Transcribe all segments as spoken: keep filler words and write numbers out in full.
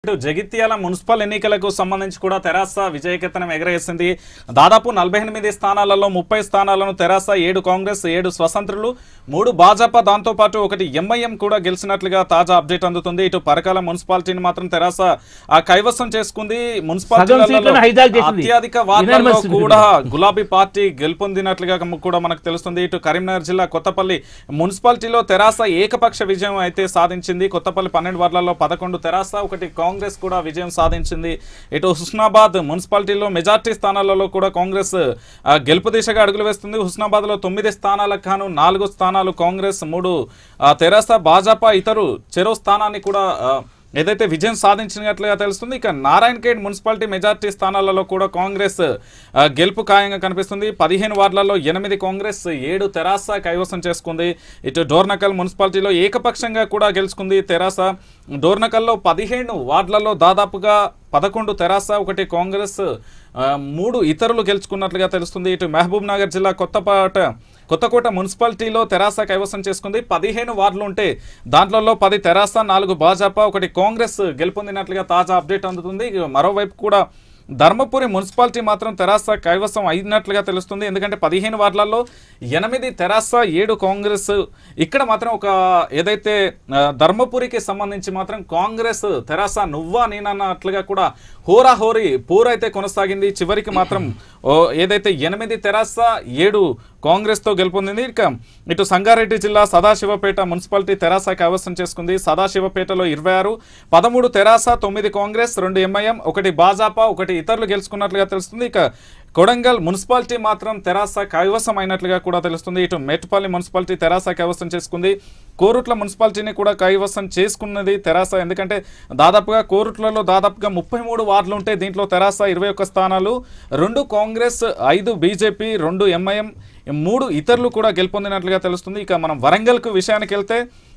ఇటు జగిత్యాల మున్సిపల్ ఎన్నికలకు సంబంధించి కూడా తెరాస విజయకేతనం ఎగరేసింది. దాదాపు నలభై ఎనిమిది స్థానాలలో ముప్పై స్థానాలను తెరాస, ఏడు కాంగ్రెస్, ఏడు స్వతంత్రులు, మూడు భాజపా, దాంతో పాటు ఒకటి ఎంఐఎం కూడా గెలిచినట్లుగా తాజా అప్డేట్ అందుతుంది. ఇటు పరకాల మున్సిపాలిటీని మాత్రం తెరాస ఆ కైవసం చేసుకుంది. మున్సిపాలిటీలలో అత్యధిక వార్డులలో కూడా గులాబీ పార్టీ గెలుపొందినట్లుగా కూడా మనకు తెలుస్తుంది. ఇటు కరీంనగర్ జిల్లా కొత్తపల్లి మున్సిపాలిటీలో తెరాస ఏకపక్ష విజయం అయితే సాధించింది. కొత్తపల్లి పన్నెండు వార్డులలో పదకొండు తెరాస, ఒకటి కాంగ్రెస్ కూడా విజయం సాధించింది. ఇటు హుస్నాబాద్ మున్సిపాలిటీలో మెజార్టీ స్థానాలలో కూడా కాంగ్రెస్ గెలుపు దిశగా అడుగులు వేస్తుంది. హుస్నాబాద్ లో తొమ్మిది స్థానాలకు గాను నాలుగు స్థానాలు కాంగ్రెస్, మూడు తెరాస, భాజపా ఇతరు చెరో స్థానాన్ని కూడా ఏదైతే విజయం సాధించినట్లుగా తెలుస్తుంది. ఇక నారాయణఖేడ్ మున్సిపాలిటీ మెజార్టీ స్థానాలలో కూడా కాంగ్రెస్ గెలుపు ఖాయంగా కనిపిస్తుంది. పదిహేను వార్డులలో ఎనిమిది కాంగ్రెస్, ఏడు తెరాస కైవసం చేసుకుంది. ఇటు డోర్నకల్ మున్సిపాలిటీలో ఏకపక్షంగా కూడా గెలుచుకుంది తెరాస. డోర్నకల్లో పదిహేను వార్డులలో దాదాపుగా పదకొండు తెరాస, ఒకటి కాంగ్రెస్, మూడు ఇతరులు గెలుచుకున్నట్లుగా తెలుస్తుంది. ఇటు మహబూబ్ నగర్ జిల్లా కొత్తపాట కొత్తకోట మున్సిపాలిటీలో తెరాస కైవసం చేసుకుంది. పదిహేను వార్డులు ఉంటే దాంట్లో పది తెరాస, నాలుగు భాజపా, ఒకటి కాంగ్రెస్ గెలుపొందినట్లుగా తాజా అప్డేట్ అందుతుంది. మరోవైపు కూడా ధర్మపురి మున్సిపాలిటీ మాత్రం తెరాస కైవసం అయినట్లుగా తెలుస్తుంది. ఎందుకంటే పదిహేను వార్డులలో ఎనిమిది తెరాస, ఏడు కాంగ్రెస్. ఇక్కడ మాత్రం ఒక ఏదైతే ధర్మపురికి సంబంధించి మాత్రం కాంగ్రెస్ తెరాస నువ్వా నేనన్నట్లుగా కూడా హోరాహోరీ పోరైతే కొనసాగింది. చివరికి మాత్రం ఏదైతే ఎనిమిది తెరాస, ఏడు కాంగ్రెస్ తో గెలుపొందింది. ఇక ఇటు సంగారెడ్డి జిల్లా సదాశివపేట మున్సిపాలిటీ తెరాస కైవసం చేసుకుంది. సదాశివపేటలో ఇరవై ఆరు, పదమూడు తెరాస, తొమ్మిది కాంగ్రెస్, రెండు ఎంఐఎం, ఒకటి భాజపా, ఒకటి ఇతరులు గెలుచుకున్నట్లుగా తెలుస్తుంది. ఇక కొడంగల్ మున్సిపాలిటీ మాత్రం తెరాస కైవసం అయినట్లుగా కూడా తెలుస్తుంది. ఇటు మేటుపల్లి మున్సిపాలిటీ తెరాస కైవసం చేసుకుంది. కోరుట్ల మున్సిపాలిటీని కూడా కైవసం చేసుకున్నది తెరాస. ఎందుకంటే దాదాపుగా కోరుట్లలో దాదాపుగా ముప్పై మూడు వార్డులు ఉంటే దీంట్లో తెరాస ఇరవై ఒక్క స్థానాలు, రెండు కాంగ్రెస్, ఐదు బీజేపీ, రెండు ఎంఐఎం, మూడు ఇతరులు కూడా గెలుపొందినట్లుగా తెలుస్తుంది. ఇక మనం వరంగల్కు విషయానికి వెళ్తే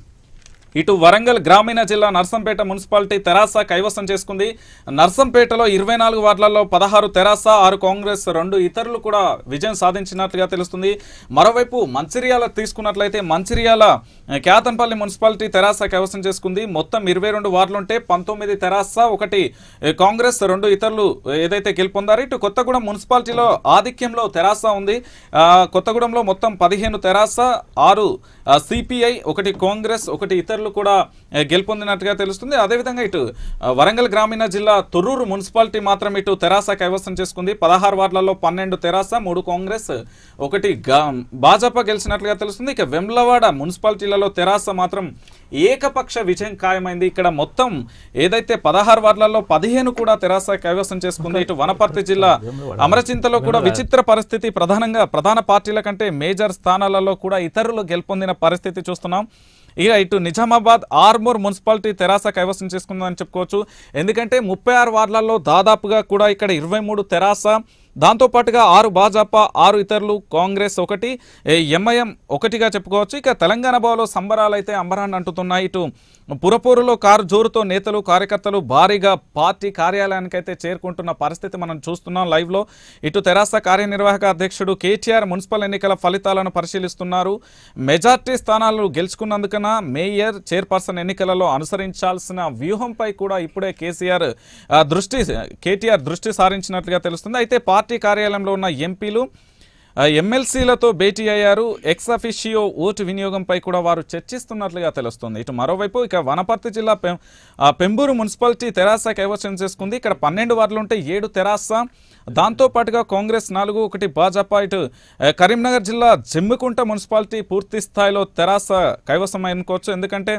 ఇటు వరంగల్ గ్రామీణ జిల్లా నర్సంపేట మున్సిపాలిటీ తెరాస కైవసం చేసుకుంది. నర్సంపేటలో ఇరవై నాలుగు వార్డులలో పదహారు తెరాస, ఆరు కాంగ్రెస్, రెండు ఇతరులు కూడా విజయం సాధించినట్లుగా తెలుస్తుంది. మరోవైపు మంచిర్యాల తీసుకున్నట్లయితే మంచిర్యాల క్యాతన్పల్లి మున్సిపాలిటీ తెరాస కైవసం చేసుకుంది. మొత్తం ఇరవై రెండు వార్డులు ఉంటే పంతొమ్మిది తెరాస, ఒకటి కాంగ్రెస్, రెండు ఇతరులు ఏదైతే గెలుపొందారు. ఇటు కొత్తగూడెం మున్సిపాలిటీలో ఆధిక్యంలో తెరాస ఉంది. కొత్తగూడెంలో మొత్తం పదిహేను తెరాస, ఆరు సిపిఐ, ఒకటి కాంగ్రెస్, ఒకటి ఇతరులు కూడా గెలుపొందినట్టుగా తెలుస్తుంది. అదేవిధంగా ఇటు వరంగల్ గ్రామీణ జిల్లా తొర్రూరు మున్సిపాలిటీ మాత్రం ఇటు తెరాస కైవసం చేసుకుంది. పదహారు వార్డులలో పన్నెండు తెరాస, మూడు కాంగ్రెస్, ఒకటి భాజపా గెలిచినట్లుగా తెలుస్తుంది. ఇక వెమ్లవాడ మున్సిపాలిటీలలో తెరాస మాత్రం ఏకపక్ష విజయం ఖాయమైంది. ఇక్కడ మొత్తం ఏదైతే పదహారు వార్డులలో పదిహేను కూడా తెరాస కైవసం చేసుకుంది. ఇటు వనపర్తి జిల్లా అమరచింతలో కూడా విచిత్ర పరిస్థితి. ప్రధానంగా ప్రధాన పార్టీల కంటే మేజర్ స్థానాలలో కూడా ఇతరులు గెలుపొందిన పరిస్థితి చూస్తున్నాం. ఇక ఇటు నిజామాబాద్ ఆర్మూర్ మున్సిపాలిటీ తెరాస కైవసం చేసుకుందని చెప్పుకోవచ్చు. ఎందుకంటే ముప్పై ఆరు వార్డులలో దాదాపుగా కూడా ఇక్కడ ఇరవై మూడు తెరాస, దాంతోపాటుగా ఆరు భాజపా, ఆరు ఇతరులు, కాంగ్రెస్ ఒకటి, ఎంఐఎం ఒకటిగా చెప్పుకోవచ్చు. ఇక తెలంగాణ భవన్లో సంబరాలు అయితే అంబరాన్ని అంటుతున్నాయి. ఇటు పురపూరులో కారు జోరుతో నేతలు, కార్యకర్తలు భారీగా పార్టీ కార్యాలయానికి అయితే చేరుకుంటున్న పరిస్థితి మనం చూస్తున్నాం లైవ్లో. ఇటు తెరాస కార్యనిర్వాహక అధ్యక్షుడు కేటీఆర్ మున్సిపల్ ఎన్నికల ఫలితాలను పరిశీలిస్తున్నారు. మెజార్టీ స్థానాలు గెలుచుకున్నందుకన మేయర్, చైర్పర్సన్ ఎన్నికలలో అనుసరించాల్సిన వ్యూహంపై కూడా ఇప్పుడే కేసీఆర్ దృష్టి కేటీఆర్ దృష్టి సారించినట్లుగా తెలుస్తుంది. అయితే పార్టీ కార్యాలయంలో ఉన్న ఎంపీలు, ఎమ్మెల్సీలతో భేటీ అయ్యారు. ఎక్స్ అఫిషియో ఓటు వినియోగంపై కూడా వారు చర్చిస్తున్నట్లుగా తెలుస్తుంది. ఇటు మరోవైపు ఇక వనపర్తి జిల్లా పెంబూరు మున్సిపాలిటీ తెరాస కైవసం చేసుకుంది. ఇక్కడ పన్నెండు వార్డులు ఉంటే ఏడు తెరాస, దాంతోపాటుగా కాంగ్రెస్ నాలుగు, ఒకటి భాజపా. ఇటు కరీంనగర్ జిల్లా జమ్మికుంట మున్సిపాలిటీ పూర్తి స్థాయిలో తెరాస కైవసం అనుకోవచ్చు. ఎందుకంటే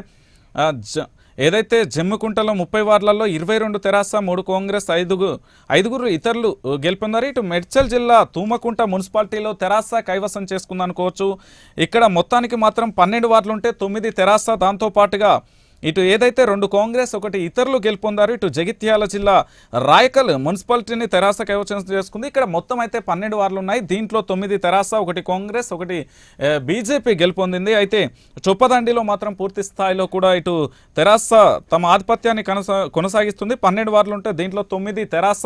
ఏదైతే జమ్మికుంటలో ముప్పై వార్డులలో ఇరవై రెండు తెరాస, మూడు కాంగ్రెస్, ఐదుగురు ఐదుగురు ఇతరులు గెలుపొందారు. ఇటు మేడ్చల్ జిల్లా తూమకుంట మున్సిపాలిటీలో తెరాస కైవసం చేసుకుందనుకోవచ్చు. ఇక్కడ మొత్తానికి మాత్రం పన్నెండు వార్డులు ఉంటే తొమ్మిది తెరాస, దాంతోపాటుగా ఇటు ఏదైతే రెండు కాంగ్రెస్, ఒకటి ఇతరులు గెలుపొందారు. ఇటు జగిత్యాల జిల్లా రాయకల్ మున్సిపాలిటీని తెరాస కైవసం చేసుకుంది. ఇక్కడ మొత్తం అయితే పన్నెండు వార్డులు ఉన్నాయి. దీంట్లో తొమ్మిది తెరాస, ఒకటి కాంగ్రెస్, ఒకటి బీజేపీ గెలుపొందింది. అయితే చొప్పదండిలో మాత్రం పూర్తి స్థాయిలో కూడా ఇటు తెరాస తమ ఆధిపత్యాన్ని కొనసా కొనసాగిస్తుంది. పన్నెండు వార్డులు ఉంటే దీంట్లో తొమ్మిది తెరాస,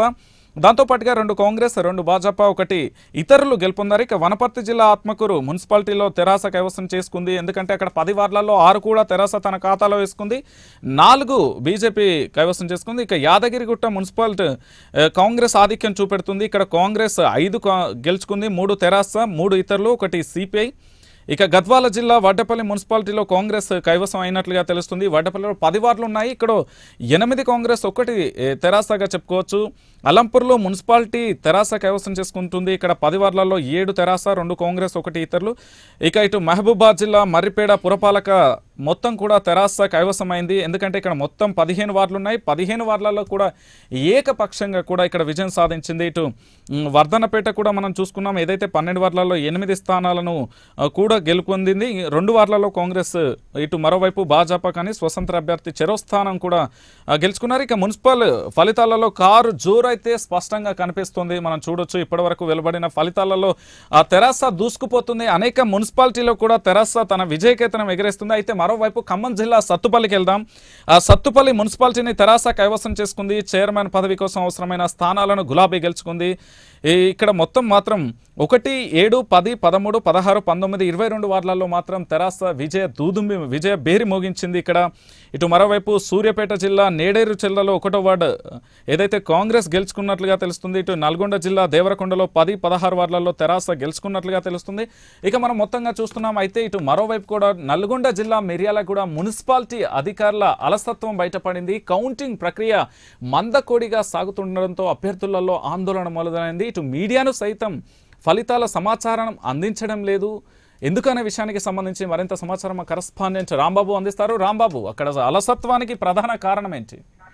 దాంతోపాటుగా రెండు కాంగ్రెస్ రెండు భాజపా ఒకటి ఇతరులు గెలుపొందారు. ఇక వనపర్తి జిల్లా ఆత్మకూరు మున్సిపాలిటీలో తెరాస కైవసం చేసుకుంది. ఎందుకంటే అక్కడ పది వార్డులలో ఆరు కూడా తెరాస తన ఖాతాలో వేసుకుంది, నాలుగు బీజేపీ కైవసం చేసుకుంది. ఇక యాదగిరిగుట్ట మున్సిపాలిటీ కాంగ్రెస్ ఆధిక్యం చూపెడుతుంది. ఇక్కడ కాంగ్రెస్ ఐదు గెలుచుకుంది, మూడు తెరాస, మూడు ఇతరులు, ఒకటి సిపిఐ. ఇక గద్వాల జిల్లా వడ్డపల్లి మున్సిపాలిటీలో కాంగ్రెస్ కైవసం అయినట్లుగా తెలుస్తుంది. వడ్డపల్లిలో పది వార్డులు ఉన్నాయి, ఇక్కడ ఎనిమిది కాంగ్రెస్, ఒకటి తెరాసగా చెప్పుకోవచ్చు. అలంపూర్లో మున్సిపాలిటీ తెరాస కైవసం చేసుకుంటుంది. ఇక్కడ పది వార్డులలో ఏడు తెరాస, రెండు కాంగ్రెస్, ఒకటి ఇతరులు. ఇక ఇటు మహబూబాద్ జిల్లా మర్రిపేడ పురపాలక మొత్తం కూడా తెరాస కైవసమైంది. ఎందుకంటే ఇక్కడ మొత్తం పదిహేను వార్డులు ఉన్నాయి, పదిహేను వార్డులలో కూడా ఏకపక్షంగా కూడా ఇక్కడ విజయం సాధించింది. ఇటు వర్ధనపేట కూడా మనం చూసుకున్నాం, ఏదైతే పన్నెండు వార్డులలో ఎనిమిది స్థానాలను కూడా గెలుపొందింది. రెండు వార్డులలో కాంగ్రెస్, ఇటు మరోవైపు భాజపా కానీ స్వతంత్ర అభ్యర్థి చెరో స్థానం కూడా గెలుచుకున్నారు. ఇక మున్సిపల్ ఫలితాలలో కారు జోరు అయితే స్పష్టంగా కనిపిస్తుంది. మనం చూడొచ్చు ఇప్పటి వరకు వెలువడిన ఫలితాలలో ఆ తెరాస దూసుకుపోతుంది. అనేక మున్సిపాలిటీలో కూడా తెరాస తన విజయకేతనం ఎగరేస్తుంది. అయితే మరోవైపు ఖమ్మం జిల్లా సత్తుపల్లికి వెళ్దాం. ఆ సత్తుపల్లి మున్సిపాలిటీని తెరాస కైవసం చేసుకుంది. చైర్మన్ పదవి కోసం అవసరమైన స్థానాలను గులాబీ గెలుచుకుంది. ఇక్కడ మొత్తం మాత్రం ఒకటి ఏడు పది పదమూడు పదహారు పంతొమ్మిది ఇరవై రెండు వార్డులలో మాత్రం తెరాస విజయ దూదుంబి విజయ బేరి మోగించింది. ఇక్కడ ఇటు మరోవైపు సూర్యాపేట జిల్లా నేడేరు జిల్లాలో ఒకటో వార్డు ఏదైతే కాంగ్రెస్ గెలుచుకున్నట్లుగా తెలుస్తుంది. ఇటు నల్గొండ జిల్లా దేవరకొండలో పది పదహారు వార్డులలో తెరాస గెలుచుకున్నట్లుగా తెలుస్తుంది. ఇక మనం మొత్తంగా చూస్తున్నాం. అయితే ఇటు మరోవైపు కూడా నల్గొండ జిల్లా మిర్యాలగూడ మున్సిపాలిటీ అధికారుల అలసత్వం బయటపడింది. కౌంటింగ్ ప్రక్రియ మందకోడిగా సాగుతుండడంతో అభ్యర్థులలో ఆందోళన మొదలైంది. ఇటు మీడియాను సైతం ఫలితాల సమాచారం అందించడం లేదు. ఎందుకనే విషయానికి సంబంధించి మరింత సమాచారం మా కరెస్పాండెంట్ రాంబాబు అందిస్తారు. రాంబాబు, అక్కడ అలసత్వానికి ప్రధాన కారణం ఏంటి?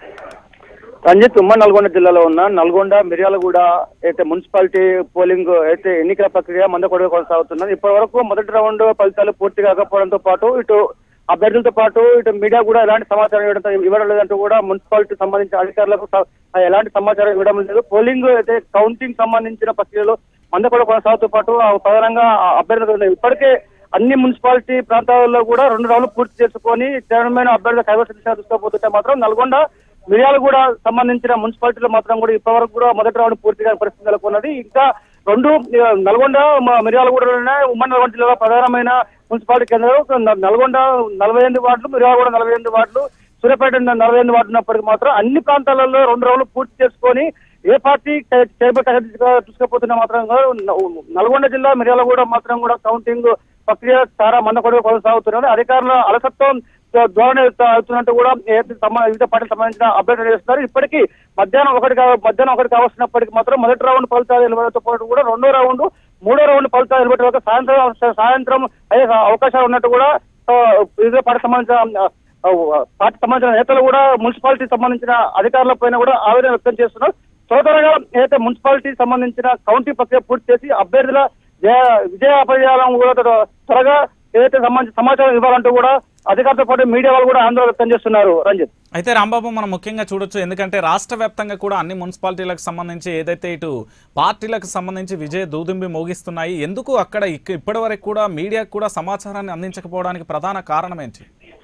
రంజిత్, ఉమ్మడి నల్గొండ జిల్లాలో ఉన్న నల్గొండ మిర్యాలగూడ అయితే మున్సిపాలిటీ పోలింగ్ అయితే ఎన్నికల ప్రక్రియ మందకొడిగా కొనసాగుతున్నది. ఇప్పటి వరకు మొదటి రౌండ్ ఫలితాలు పూర్తి కాకపోవడంతో పాటు ఇటు అభ్యర్థులతో పాటు ఇటు మీడియా కూడా ఎలాంటి సమాచారం ఇవ్వడం ఇవ్వడం లేదంటూ కూడా మున్సిపాలిటీ సంబంధించిన అధికారులకు ఎలాంటి సమాచారం ఇవ్వడం లేదు. పోలింగ్ అయితే కౌంటింగ్ సంబంధించిన ప్రక్రియలో మందకొడ కొనసాగుతూ పాటు ప్రధానంగా అభ్యర్థులు ఇప్పటికే అన్ని మున్సిపాలిటీ ప్రాంతాలలో కూడా రెండు రౌండ్లు పూర్తి చేసుకొని చైర్మన్ అభ్యర్థులు కైవసం దృష్టిపోతుంటే మాత్రం నల్గొండ మిర్యాలగూడ సంబంధించిన మున్సిపాలిటీలో మాత్రం కూడా ఇప్పటివరకు కూడా మొదటి రౌండ్ పూర్తిగా పరిస్థితి నెలకొన్నది. ఇంకా రెండు నల్గొండ మిర్యాలగూడలోనే ఉమ్మడి నల్గొండ జిల్లాలో ప్రధానమైన మున్సిపాలిటీ కేంద్రాలు నల్గొండ నలభై ఎనిమిది వార్డులు, మిర్యాలగూడ నలభై ఎనిమిది వార్డులు, సూర్యాపేట నలభై ఎనిమిది వార్డు ఉన్నప్పటికీ మాత్రం అన్ని ప్రాంతాలలో రెండు రౌండ్లు పూర్తి చేసుకొని ఏ పార్టీ చైర్మన్ చూసుకపోతున్నా మాత్రం నల్గొండ జిల్లా మిర్యాలగూడ మాత్రం కూడా కౌంటింగ్ ప్రక్రియ చాలా మందకొడిగా కొనసాగుతున్నది. అధికారుల అలసత్వం ధోరణి అవుతున్నట్టు కూడా వివిధ పార్టీలకు సంబంధించిన అభ్యర్థులు చేస్తున్నారు. ఇప్పటికీ మధ్యాహ్నం ఒకటి మధ్యాహ్నం ఒకటి కావస్తున్నప్పటికీ మాత్రం మొదటి రౌండ్ ఫలితాలు వెలువడంతో పాటు కూడా రెండో రౌండ్ మూడో రౌండ్ ఫలితాలు వెలువడే వరకు సాయంత్రం సాయంత్రం అయ్యే అవకాశాలు ఉన్నట్టు కూడా వివిధ పార్టీకి సంబంధించిన పార్టీ సంబంధించిన నేతలు కూడా మున్సిపాలిటీ సంబంధించిన అధికారుల పైన కూడా ఆవేదన వ్యక్తం చేస్తున్నారు. త్వరగా ఏదైతే మున్సిపాలిటీ సంబంధించిన కౌంటింగ్ ప్రక్రియ పూర్తి చేసి అభ్యర్థుల విజయ అపజయాలను కూడా త్వరగా ఏదైతే సంబంధించిన సమాచారం ఇవ్వాలంటూ కూడా అధికారులతో పాటు మీడియా వాళ్ళు కూడా ఆందోళన వ్యక్తం చేస్తున్నారు. రంజిత్, అయితే రాంబాబు, మనం ముఖ్యంగా చూడొచ్చు, ఎందుకంటే రాష్ట్ర వ్యాప్తంగా కూడా అన్ని మున్సిపాలిటీలకు సంబంధించి ఏదైతే ఇటు పార్టీలకు సంబంధించి విజయ దూదుంబి మోగిస్తున్నాయి, ఎందుకు అక్కడ ఇప్పటి వరకు కూడా మీడియాకు కూడా సమాచారాన్ని అందించకపోవడానికి ప్రధాన కారణం ఏంటి?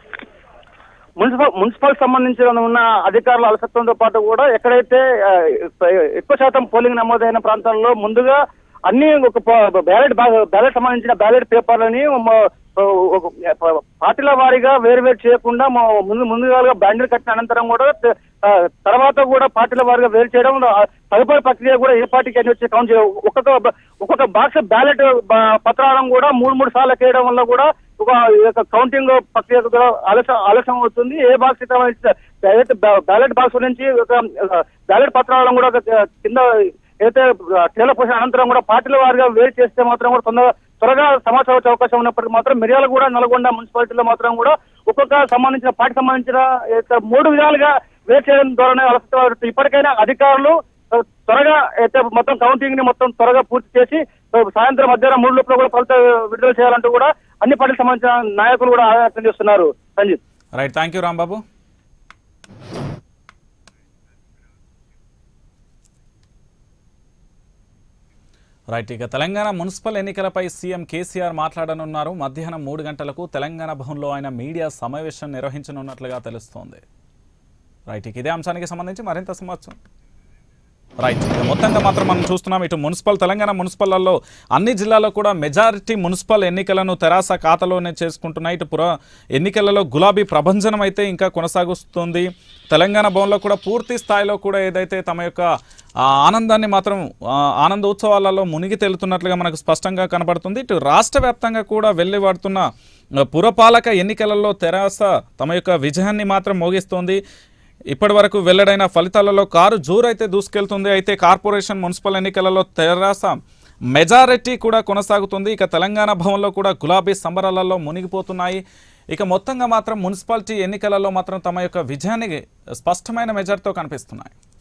మున్సిపల్ మున్సిపల్ సంబంధించిన ఉన్న అధికారుల అలసత్వంతో పాటు కూడా ఎక్కడైతే ఎక్కువ శాతం పోలింగ్ నమోదైన ప్రాంతాల్లో ముందుగా అన్ని ఒక బ్యాలెట్ బ్యాలెట్ సంబంధించిన బ్యాలెట్ పేపర్లని పార్టీల వారీగా వేరు వేరు చేయకుండా ముందు ముందుగా బ్యాండిల్ కట్టిన అనంతరం కూడా తర్వాత కూడా పార్టీల వారీగా వేరు చేయడం, తదుపరి ప్రక్రియ కూడా ఏ పార్టీకి అన్ని వచ్చి కౌంట్ చేయడం, ఒక్కొక్క ఒక్కొక్క బాక్స్ బ్యాలెట్ పత్రాలను కూడా మూడు మూడు సార్లు వేయడం వల్ల కూడా ఒక కౌంటింగ్ ప్రక్రియ కూడా ఆలస్యం ఆలస్యం అవుతుంది. ఏ బాక్స్ ఏదైతే బ్యాలెట్ బాక్స్ నుంచి ఒక బ్యాలెట్ పత్రాలను కూడా కింద ఏదైతే ట్రేలో పోసిన అనంతరం కూడా పార్టీల వారిగా వేరు చేస్తే మాత్రం కూడా తొందరగా త్వరగా సమాచారం వచ్చే అవకాశం ఉన్నప్పటికీ మాత్రం మిర్యాలగూడ నల్గొండ మున్సిపాలిటీలో మాత్రం కూడా ఒక్కొక్క సంబంధించిన పార్టీ సంబంధించిన మూడు విధాలుగా వేరు చేయడం ద్వారా అలసత్వం. ఇప్పటికైనా అధికారులు త్వరగా అయితే మొత్తం కౌంటింగ్ ని మొత్తం త్వరగా పూర్తి చేసి సాయంత్రం మధ్యాహ్నం మూడు లోపల కూడా ఫలితాలు విడుదల చేయాలంటూ కూడా అన్ని పార్టీలకు సంబంధించిన నాయకులు కూడా ఆలోచన చేస్తున్నారు. Ranjith, right, thank you Rambabu. Right, ఇక తెలంగాణ మున్సిపల్ ఎన్నికలపై సీఎం కేసీఆర్ మాట్లాడనున్నారు. మధ్యాహ్నం మూడు గంటలకు తెలంగాణ భవన్లో ఆయన మీడియా సమావేశం నిర్వహించనున్నట్లుగా తెలుస్తోంది. రైట్, ఇక ఇదే అంశానికి సంబంధించి మరింత సమాచారం రైట్ మొత్తంగా మాత్రం మనం చూస్తున్నాం ఇటు మున్సిపల్ తెలంగాణ మున్సిపల్లలో అన్ని జిల్లాల్లో కూడా మెజారిటీ మున్సిపల్ ఎన్నికలను తెరాస ఖాతాలోనే చేసుకుంటున్నాయి. ఇటు పుర ఎన్నికలలో గులాబీ ప్రభంజనం అయితే ఇంకా కొనసాగుతుంది. తెలంగాణ భవన్లో కూడా పూర్తి స్థాయిలో కూడా ఏదైతే తమ యొక్క ఆనందాన్ని మాత్రం ఆనంద ఉత్సవాలలో మునిగి తేలుతున్నట్లుగా మనకు స్పష్టంగా కనబడుతుంది. ఇటు రాష్ట్ర వ్యాప్తంగా కూడా వెళ్లివాడుతున్న పురపాలక ఎన్నికలలో తెరాస తమ యొక్క విజయాన్ని మాత్రం మోగిస్తోంది. ఇప్పటి వరకు వెల్లడైన ఫలితాలలో కారు జోరైతే దూసుకెళ్తుంది. అయితే కార్పొరేషన్ మున్సిపల్ ఎన్నికలలో తెరాస మెజారిటీ కూడా కొనసాగుతుంది. ఇక తెలంగాణ భవన్లో కూడా గులాబీ సంబరాలలో మునిగిపోతున్నాయి. ఇక మొత్తంగా మాత్రం మున్సిపాలిటీ ఎన్నికలలో మాత్రం తమ యొక్క విజయాన్ని స్పష్టమైన మెజార్టీతో కనిపిస్తున్నాయి.